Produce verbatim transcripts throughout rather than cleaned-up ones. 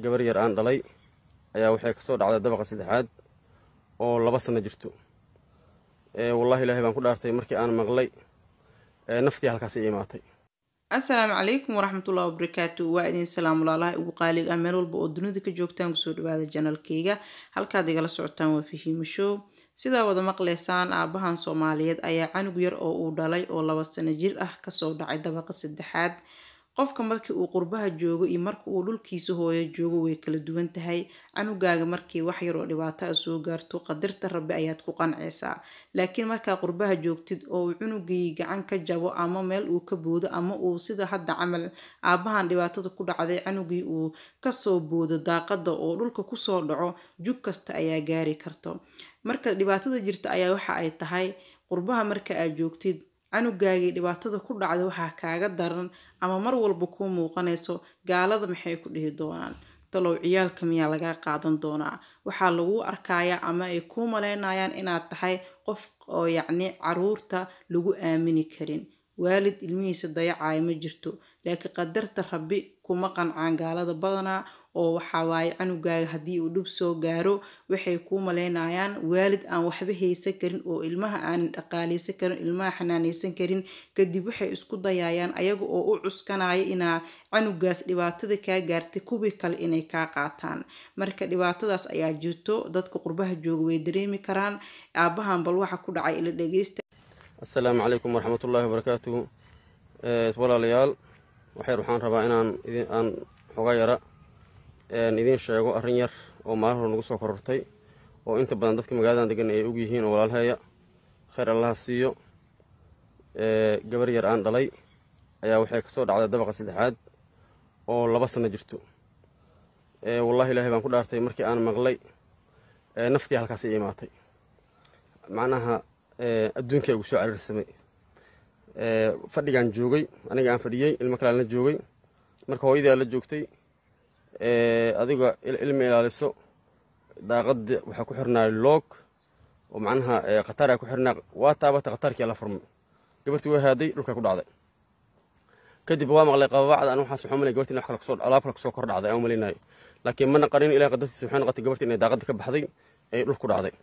gabar yar aan dhalay ayaa waxay kasoo dhacday dabaqa saddexaad oo laba sano jirto. wallahi ilaahay baan ku dhaartay markii aan maqlay naftii halkaas ay imaatay. asalaamu calaykum waraxmatullahi wabarakaatu. waa idin salaam walaalaha ugu qaaliga ah meel walba oo dunida ka joogtaan kusoo dhawaada janalkayga. halkaad igala socotaan waa Fahiimo Show. sidaa wada maqleysaan aabahan Soomaaliyeed ayaa canug yar oo uu dhalay oo laba sano jir ah kasoo dhacay dabaqa saddexaad. qofka markii uu qurbaha joogo iyo markii uu dhulkiisa hooyo joogo way kala duwan tahay. canugaaga markii wax yar oo dhibaato ah soo gaarto qadarta Rabbi ayaad ku qanceysaa. laakiin markaa qurbaha joogtid oo uu cunugii gacan ka jabo ama meel uu ka boodo ama uu sida hadda camal aabahan dhibaatada ku dhacday canugii uu kasoo boodo daaqada oo dhulka kusoo dhaco jug kasta ayaa gaari karto. marka dhibaatada jirta ayaa waxa ay tahay qurbaha marka aad joogtid canugaagii dhibaatada ku dhacday waxaa kaaga daran ama mar walba kuu muuqanayso gaalada maxay ku dhihi doonaan, talow ciyaalka miyaa lagaa qaadan doonaa, waxaa lagu arkayaa ama ay kuu maleynayaan inaad tahay qof oo yacni caruurta lagu aamini karin. waalid ilmihiisa dayacaya ma jirto, laakiin qadarta Rabbi kuma qancaan gaalada badanaa oo waxaa waaye canugaaga haddii uu dhib soo gaaro waxay kuu maleynayaan waalid aan waxba haysan karin oo ilmaha aan dhaqaaleysan karin, ilmaha xanaaneysan karin. kadib waxay isku dayayaan ayaga oo u cuskanaya inaa canugaas dhibaatada kaa gaartay kuwii kale inay kaa qaataan. marka dhibaatadaas ayaa jirto, dadka qurbaha jooga way dareemi karaan. aabahan bal waxa ku dhacay ila dhageysta. السلام عليكم ورحمة الله وبركاته. walaalayaal waxay waxaan rabaa inaan idin aan xogaa yara een idin sheego arrin yar oo maalin hore nagu soo korortay oo inta badan dadka magaaladan degan ay og yihiin oo walaalahaya khayr Allah siiyo. ee gabar yar aan dhalay ayaa waxay kasoo dhacday dabaqa saddexaad oo laba sano jirto. ee wallahi ilaahay baan ku dhaartay markii aan maqlay naftii halkaas ay imaatay. macnaha adduunka ugu soo cariirsamay. ee fadhigan joogay aniga aan fadhiyay ilmo kale la joogay marka hooyadii la joogtay ee adiga ilmo ilaaliso daaqad waxa ku xirnaa loog oo macnaha qatar ay ku xirnaa waa taabata qatarkii la furmay. gabartii way haaday dhulka ku dhacday. kadib waa maqlay qabacda aan waxaas waxaan malay gabartii wax kala soo alaab kala soo kor dhacday aan malinayo, laakiin mana qarin ilaa qadartiisa waxaan qatay gabartii inay daaqada ka baxday ay dhul ku dhacday.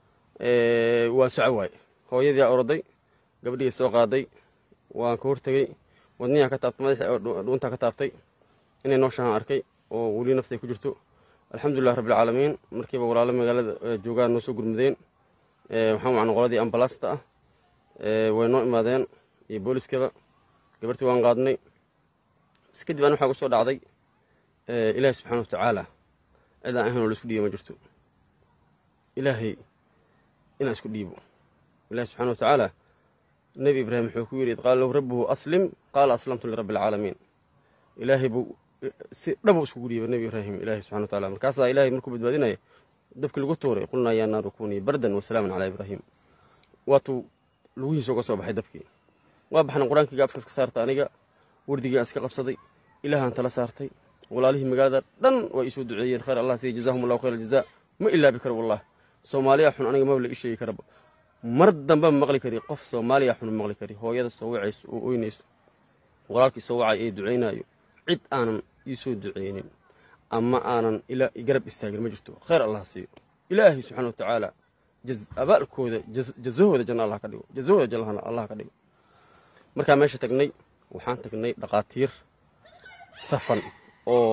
ee waa soo waay hooyadii oroday gabadhii soo qaaday waan ka hortagay wadniga ka taabtay madaxa dhuunta ka taabtay inay noo shahan arkay oo wali naftay ku jirto. alxamdulillaah rabbil caalamiin. markiiba walaalo magaalada joogaan noo soo gurmadeen. ee waxaan macna qoladii ambalaasta ah ee way noo imaadeen iyo booliskaba. gabartii waan qaadnay. iska dib aan waxa ku soo dhacday ee ilaahay subxaanahu wa ta'aala cid aan ahayn oo la isku dhiibo ma jirto. ilaahay ina isku dhiibo. الله سبحانه وتعالى نبي إبراهيم حكوري قال له ربه أسلم قال أسلمت لرب العالمين. إلهي بو ربه سكوري بالنبي إبراهيم إلهي سبحانه وتعالى مركاسا إلهي مركب بدبادنا دبك القطوري قلنا يا نار كوني بردا وسلاما على إبراهيم. واتو لوي سوق صوب حي دبكي وابحنا قرآن كي قابس كسارت أنيقا وردي أسك قبصدي إله أنت لا سارتي ولا ليه مقادر دن ويسود دعيين خير الله سي جزاهم الله خير الجزاء ما إلا بكر والله. سوماليا حن أنا ما بلا إشي كرب mar dambe maqli kari qof Soomaaliya xun maqli kari hooyada soo wacayso oo oynayso walaalkii soo wacay ee duceynayo cid aanan ii soo duceynin ama aanan ila garab istaagin ma jirto. khayr Allah siiyo. ilaahi subhanahu wa ta'ala jaz abaalkooda jazooda janna Allah ka dhigo jazooda janna Allah ka dhigo. marka meesha tagnay waxaan tagnay dhaqaatiir safan oo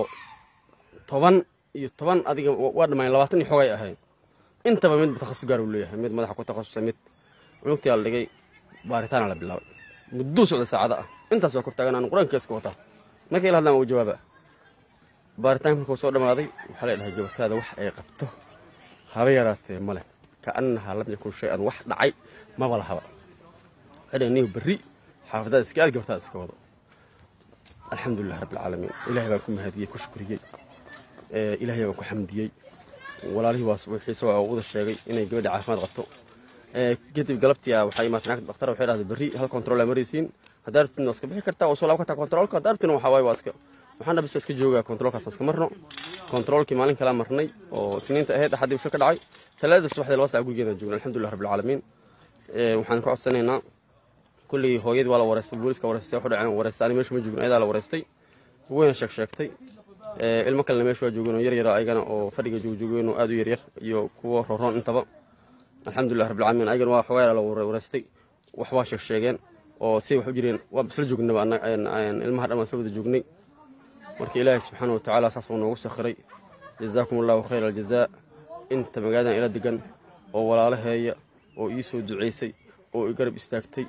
toban iyo toban adiga waa dhamaan labaatan iyo xogay ahayn. intaba mid takhassus gaar u leeyahay mid madaxa ku takhasusay mid cunugtii la dhigay baaritaan la bilaabay muddo socda saacada ah. intaas waa kortaagan aan quraanka iska wata markii la hadlaan uu jawaaba baaritaanka soo dhamaaday waxa la dhahay gabartaada wax ay qabto haba yaraatee male ka annaha lam yakun shay-an wax dhacay ma wala haba hadani bari xaafadada iska aad gabartaada iska wado. alxamdulillaah rabbil caalamiin. ilaahay baan ku mahadiyay ku shukriyay ee ilaahay baan ku xamdiyay. walaalihii waa wixii soo wada sheegay inay gabadha caafimaad qabto. ee kadib galabtii waxa ay maatnaag dhakhtar waxay raadiyay bari hal control ay maraysiin hadaartin iska bixi kartaa oo soo laab ka taa controlka hadaartin waxa way waaska waxaan dhabis iska joogaa controlkaas iska marno. controlkii maalin kala marnay oo siniinta ahayd xadii uu ka dhacay talaada subaxdii laba saac gurigeeda joogna. alxamdulillaah rabbil caalamiin. ee waxaan ku codsanaynaa kulli hooyadii waa la wareystay booliska wareystay waxa dhacay wareystaan meesha ma joogna ayada la wareystay wayna sheeg sheegtay ilmo kalena meesha waa joogeen oo yar yar ayagana oo fadhiga joogjoogeen oo aad u yar yar iyo kuwa roron intaba alxamdulilah rabbil caalamiin ayagana waa xogaa la wareystay wax waa sheeg sheegeen oo si wax u jireen waa isla joognaba ilmaha dhan waa isla wada joognay marka ilaahay subxaana wa tacaala saas uu noogu sakhiray jazaakum allahu khayra aljazaa inta magaadan ila degan oo walaalaheeya oo ii soo duceysay oo i garab istaagtay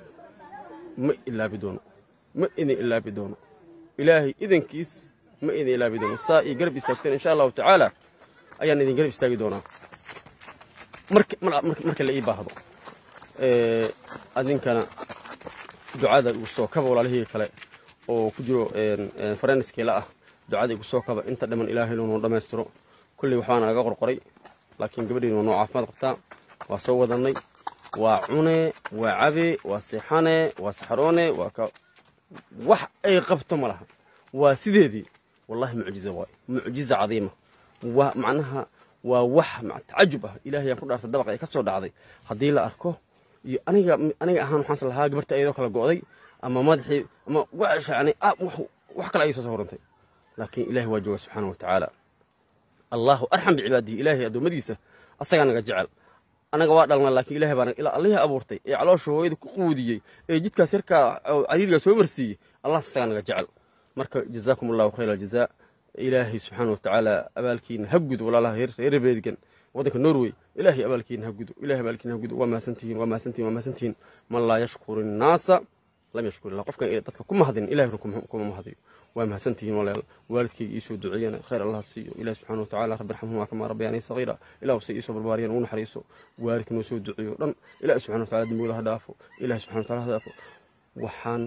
ma ilaabi doono ma idin ilaabi doono ilaahay idankiis ma idin ilaabi doono saa ii garab istaagteen insha allahu tacaala ayaan idin garab istaagi doonaa marka marka la ii baahdo adinkana ducada igu soo kaba walaalihii kale oo ku jiro faranskeyla ah ducada igu soo kaba inta dhiman ilaahay inuu noo dhammaystiro kulley waxbaana laga qorqoray laakiin gabadhiina waa noo caafimaad qabtaa waa soo wadannay waa cune waa cabe waa seexane waa saxaroone waa ka wax ay qabto ma laha waa sideedii wallahi mucjizo waay mucjizo cadiima waa macnaha waa wax tacajub ah ilaahay aan ku dhaartay dabaqa ay ka soo dhacday haddii la arko iyo aniga aniga ahaan waxaan lahaa gabarta ayadoo kala go'day ama madaxii ama wax yani wax kale ay soo soo horantay laakiin ilaahay waa jooga subxaanahu wa tacaala allahu arxam bicibaadihi ilaahay addoommadiisa asagaa naga jecel anaga waa dhalna laakiin ilaahay baan ilaa allihii abuurtay ee caloosha hooyada ku quudiyey ee jidkaas yarkaa cariirigaa soo marsiiyey allah asagaa naga jecel marka jazaakum allahu khayra aljazaa ilaahay subxaana wa tacaala abaalkiina ha gudo walaalaha reer beedgan waddanka norway ilaahay abaalkiina ha gudo ilaahay abaalkiina ha gudo waa mahadsantihiin waa mahadsantihiin waa mahadsantihiin man laa yashkuru innaasa lam yashkur illah qofkan dadka ku mahadin ilaahay kuma mahadiyo waa mahadsantihiin walaal waalidkayga ii soo duceeyana khayr allah siiyo ilaahay subxaana wa tacaala rabbi raxmahumaa kamaa rabbayaanii sagiira ilaahu say ii soo barbaariyaan ugu naxariiso waalidka noo soo duceeyo dhan ilaahay subxana wa tacaala dembigooda ha dhaafo ilaahay subxana wa tacaala ha dhaafo waxaan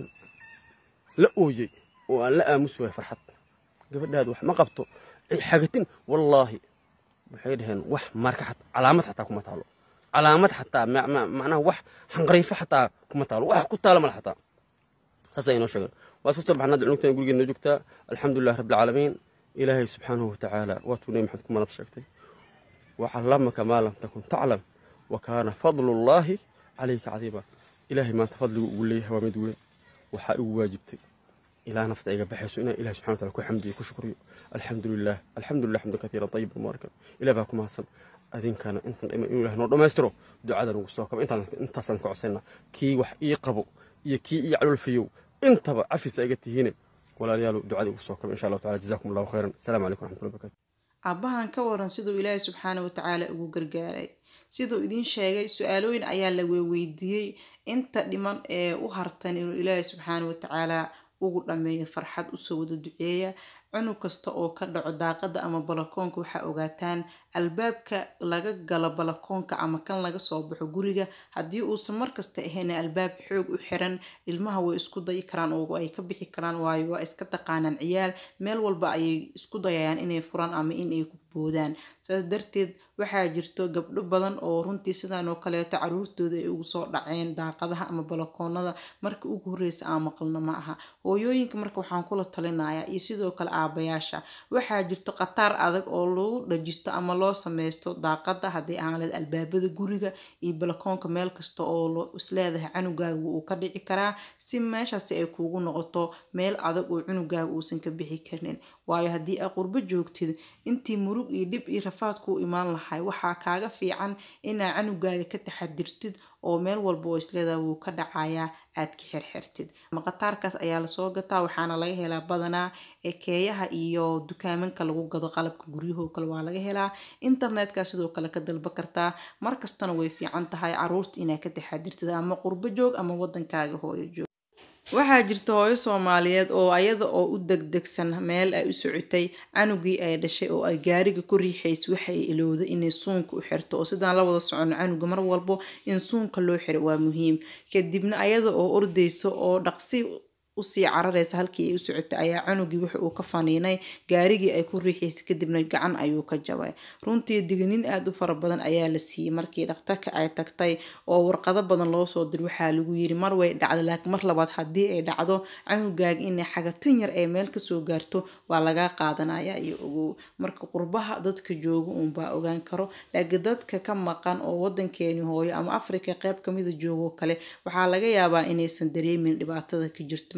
la ooyey oo aan la aamusi waay farxad gabadhaad wax ma qabto ay xagatin wallaahi waxay dhaheen wax marka xataa calaamad xataa kuma taalo calaamad xataa macnaha wax xanqariifo xataa kuma taalo wax ku taalo mala xataa saasay inoo sheegeen waa soo baxnaa cunugtan gurigeena noo joogtaa alxamdulilah rabbil caalamiin ilaahay subxaanahu wa tacaala waatuu nebi maxamed ku manad sheegtay wacallamaka maa lam takun taclam wa kaana fadlullaahi calayka cadiima ilaahay maanta fadligu ugu leeyahay waa mid weyn waxaa igu waajibtay ilaa nafta iga baxayso inaan ilahay subxana wa taala ku xamdiyo ku shukriyo alxamdulilah alxamdulilah xamdan katiiran tayiban mubaarakan ilaah baa ku mahadsan adinkana intan dhiman inuu ilahay noo dhammaystiro ducadan ugu soo kaba intaasaan ka codsayna kii wax ii qabo iyo kii ii caloolfayow intaba cafis iga tihiine walaalayaal ducada ugu soo kaba insha allahu taala jazaakum allahu khayran asalaamu calaykum waraxmatullahi wabarakatu aabbahan ka waran siduu ilaahay subxaana wa tacaala ugu gargaaray siduu idin sheegay su-aalooyin ayaa la weydiiyey inta dhiman ee u hartan inuu ilaahay subxaana wa tacaala ugu dhameeyo farxad usoo wada duceeya cunug kasta oo ka dhaco daaqada ama balakoonka waxaa ogaataan albaabka laga galo balakoonka ama kan laga soo baxo guriga haddii uusan markasta ahayn albaab xoog u xiran ilmaha way isku dayi karaan oo ay ka bixi karaan waayo waa iska taqaanaan ciyaal meel walba ayay isku dayayaan inay furaan ama inay ku boodaan saas darteed waxaa jirto gabdho badan oo runtii sidaan oo kaleeto caruurtooda ay ugu soo dhaceen daaqadaha ama balakoonada marka ugu horreysa aan maqalno ma aha hooyooyinka marka waxaan kula talinayaa iyo sidoo kale aabayaasha waxaa jirto khataar adag oo lagu dhajisto ama loo sameysto daaqada haddii aan leed albaabada guriga iyo balakoonka meel kasta oo isleedahay cunugaaga uu ka dhici karaa si meeshaasi ay kuugu noqoto meel adag oo cunugaaga uusan ka bixi karnin waayo haddii aa qurbo joogtid intii murug iyo dhib iyo rafaad kuu imaan lahay waxaa kaaga fiican inaa cunugaaga ka taxadirtid oo meel walba oo isleedahay wuu ka dhacayaa aad ka xirxirtid maqataarkaas ayaa lasoo gataa waxaana laga helaa badanaa ekeeyaha iyo dukaamanka lagu gado qalabka guryahoo kale waa laga helaa internetka sidoo kale ka dalba kartaa markastana way fiican tahay caruurta inaa ka taxadirtid ama qurbo joog ama wadankaaga hooyo joog waxaa jirta hooyo soomaaliyeed oo ayada oo u degdegsan meel ay u socotay canugii ay dhashay oo ay gaariga ku riixaysay waxay ilowday inay suunka u xirto oo sidaan la wada socono canuga mar walbo in suunka loo xiro waa muhiim kadibna ayada oo ordayso oo dhaqsi usii cararaysa halkii ay u socotay ayaa canugii wuxa uu ka faniinay gaarigii ay ku riixaysay kadibna gacan ayuu ka jabay runtii digniin aad u fara badan ayaa la siiyey markii dhakhtarka ay tagtay oo warqado badan loo soo diray waxaa lagu yiri mar way dhacdo laakiin mar labaad haddii ay dhacdo canugaaga inay xagatin yar ay meel kasoo gaarto waa lagaa qaadanaya iyo ogow marka qurbaha dadka jooga uunbaa ogaan karo laakiin dadka ka maqan oo wadankeeni hooyo ama afrika qayb kamida joogo kale waxaa laga yaabaa inaysan dareemin dhibaatada ka jirto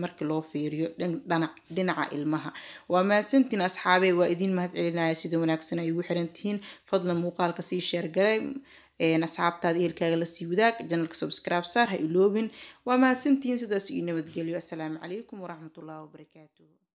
markii loo fiiriyo dhinaca ilmaha. waa mahadsantiin asxaabey, waa idin mahad celinaya sida wanaagsan ay ugu xiran tihiin. fadlan muuqaalka sii share garay, asxaabtaada ehelkaaga la sii wadaag, channelka subscribe saar, ha iloobin. waa mahadsantiin, sidaas iyo nabadgelyo. assalaamu calaykum waraxmatullaahi wabarakaatuh.